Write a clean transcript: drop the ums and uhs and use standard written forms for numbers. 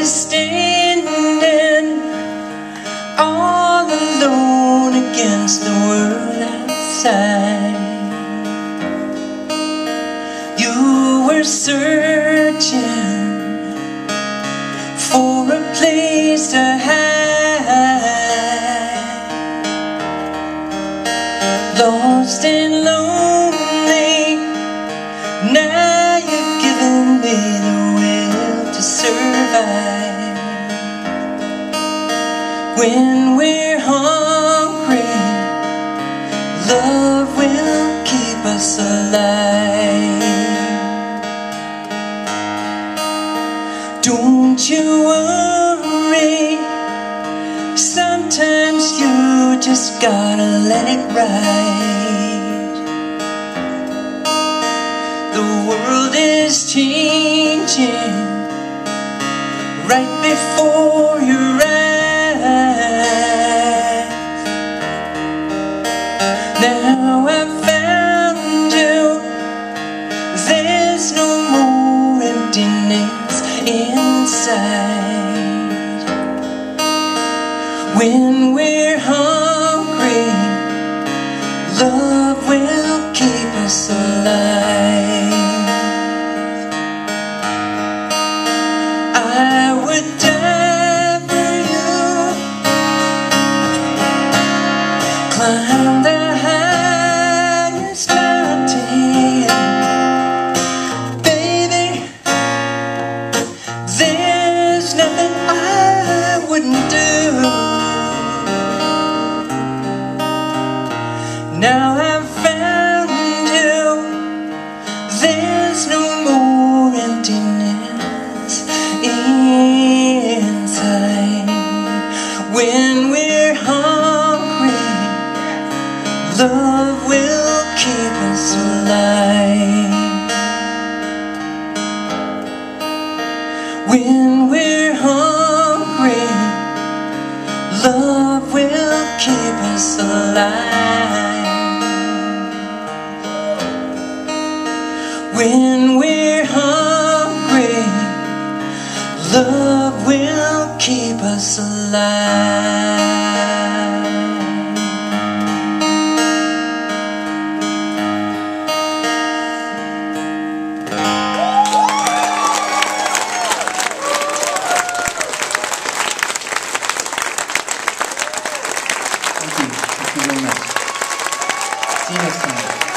standing all alone against the world outside. You were searching for a place to hide, lost and lonely. Now you've given me the will to survive. When we're hungry, love will keep us alive. Don't you worry, sometimes you just gotta let it ride. The world is changing right before your eyes. Now I've found you, there's no more emptiness inside. When we're hungry, love will keep us alive. I would die for you, climb the highest mountain. Baby, there's nothing I wouldn't do. Now I've found you, there's no more emptiness inside. When we're hungry, love will keep us alive. When we're hungry, love will keep us alive. When we're hungry, love will keep us alive. Thank you very much. See you next time.